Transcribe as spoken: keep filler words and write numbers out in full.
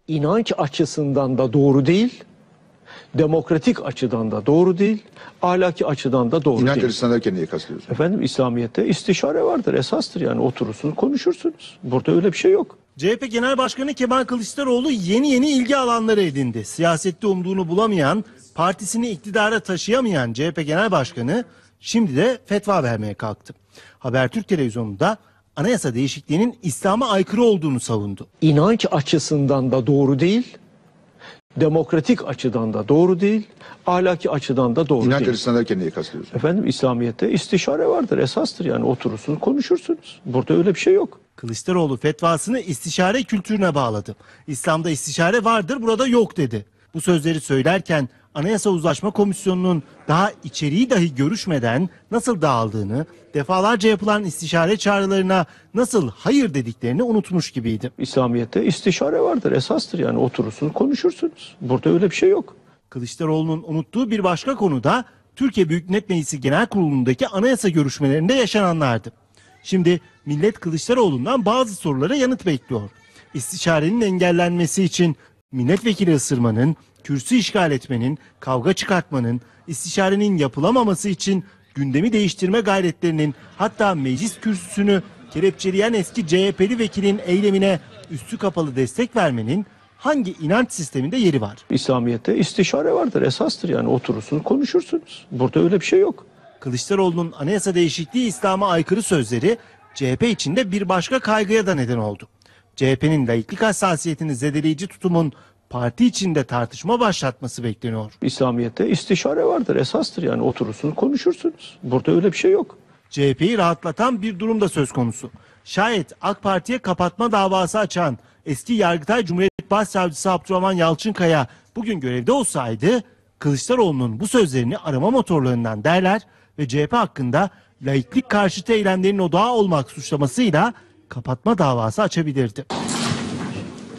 İnanç açısından da doğru değil, demokratik açıdan da doğru değil, ahlaki açıdan da doğru İnanç değil. açısından derken neyi kastediyorsun? Efendim İslamiyet'te istişare vardır, esastır yani oturursunuz, konuşursunuz. Burada öyle bir şey yok. C H P Genel Başkanı Kemal Kılıçdaroğlu yeni yeni ilgi alanları edindi. Siyasette umduğunu bulamayan, partisini iktidara taşıyamayan C H P Genel Başkanı şimdi de fetva vermeye kalktı. Habertürk televizyonunda anayasa değişikliğinin İslam'a aykırı olduğunu savundu. İnanç açısından da doğru değil, demokratik açıdan da doğru değil, ahlaki açıdan da doğru İnanç değil. açısından derken neyi kastediyorsun? Efendim İslamiyet'te istişare vardır, esastır yani oturursunuz, konuşursunuz. Burada öyle bir şey yok. Kılıçdaroğlu fetvasını istişare kültürüne bağladı. İslam'da istişare vardır, burada yok dedi. Bu sözleri söylerken Anayasa Uzlaşma Komisyonu'nun daha içeriği dahi görüşmeden nasıl dağıldığını, defalarca yapılan istişare çağrılarına nasıl hayır dediklerini unutmuş gibiydi. İslamiyet'te istişare vardır, esastır yani oturursunuz, konuşursunuz. Burada öyle bir şey yok. Kılıçdaroğlu'nun unuttuğu bir başka konu da Türkiye Büyük Millet Meclisi Genel Kurulu'ndaki anayasa görüşmelerinde yaşananlardı. Şimdi millet Kılıçdaroğlu'ndan bazı sorulara yanıt bekliyor. İstişarenin engellenmesi için milletvekili ısırmanın, kürsü işgal etmenin, kavga çıkartmanın, istişarenin yapılamaması için gündemi değiştirme gayretlerinin, hatta meclis kürsüsünü kelepçeleyen eski C H P'li vekilin eylemine üstü kapalı destek vermenin hangi inanç sisteminde yeri var? İslamiyet'te istişare vardır, esastır yani oturursunuz, konuşursunuz. Burada öyle bir şey yok. Kılıçdaroğlu'nun anayasa değişikliği İslam'a aykırı sözleri C H P içinde bir başka kaygıya da neden oldu. C H P'nin laiklik hassasiyetini zedeleyici tutumun parti içinde tartışma başlatması bekleniyor. İslamiyet'te istişare vardır, esastır yani oturursunuz, konuşursunuz. Burada öyle bir şey yok. C H P'yi rahatlatan bir durum da söz konusu. Şayet AK Parti'ye kapatma davası açan eski Yargıtay Cumhuriyet Başsavcısı Abdurrahman Yalçınkaya bugün görevde olsaydı, Kılıçdaroğlu'nun bu sözlerini arama motorlarından derler ve C H P hakkında laiklik karşıtı eylemlerin odağı olmak suçlamasıyla kapatma davası açabilirdi.